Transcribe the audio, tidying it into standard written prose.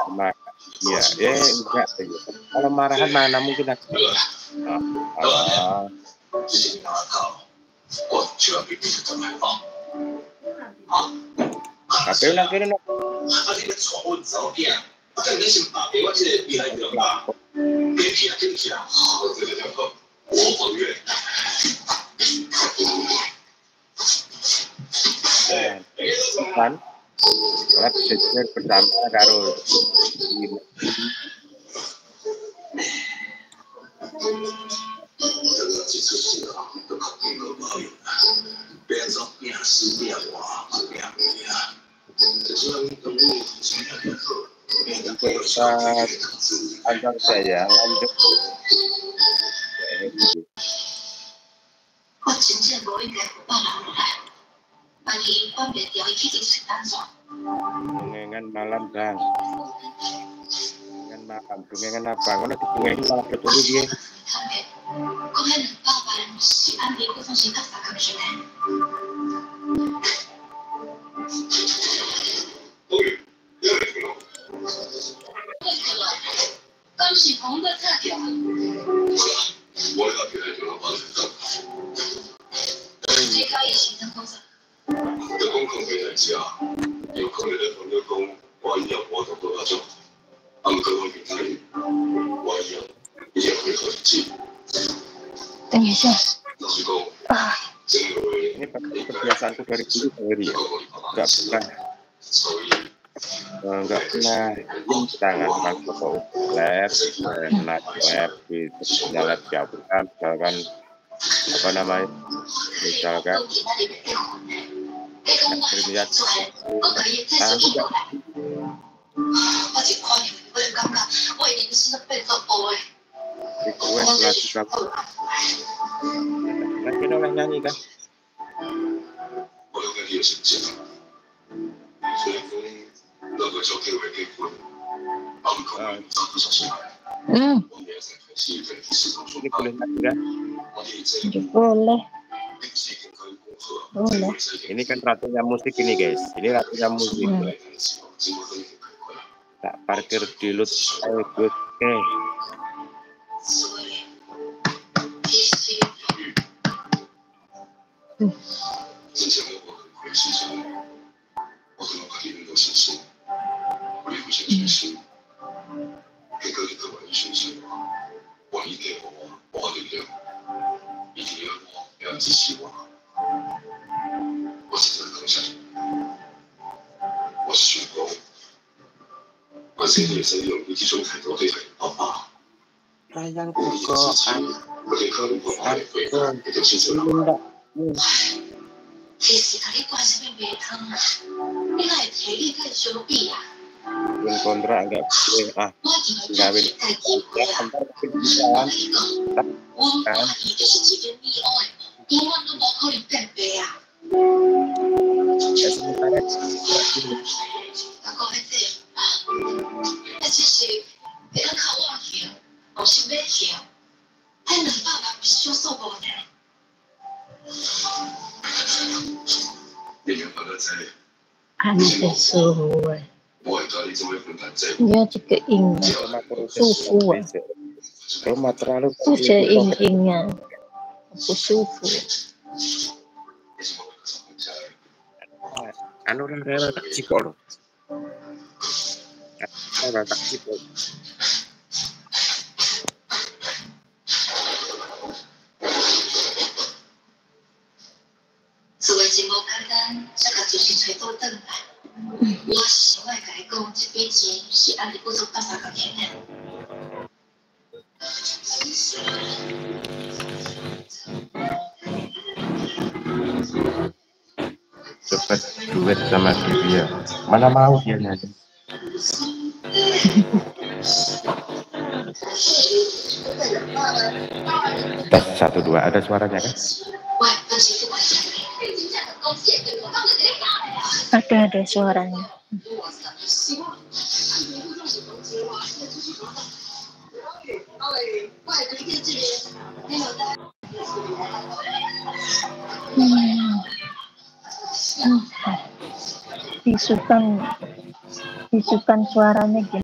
marah. Ya, enggak. Kalau marahan mana mungkin aku. Allah. KPU nak kira nak. Kan? Karena presiden bersama karo antar saya lanjut. Dungengan malam bang. Dungengan malam. Dungengan apa? Kalau dungengan malam betul dia. Ini kebiasaanku dari dulu sendiri ya, nggak pernah tangan kan foto lab, lab itu lab jauhan, misalkan apa namanya, misalkan lihat kita oleh nyanyi kan. Ini boleh nyanyi kan? Boleh. Ini kan ratunya musik ini guys. Ini ratunya musik. Tak parkir di lut. Oke. Sayang kontrak enggak boleh gawin antar kebijakan kan sesuai. Ya jika ingin sufu, rumah terlalu ingin aku sufu. Anu orang rela tak cipol. Orang tak cipol. Cepat duet sama dia. Mana mau dia nyanyi? Tes 1 2 ada suaranya kan? Ada suaranya. Bisukan suaranya gimana?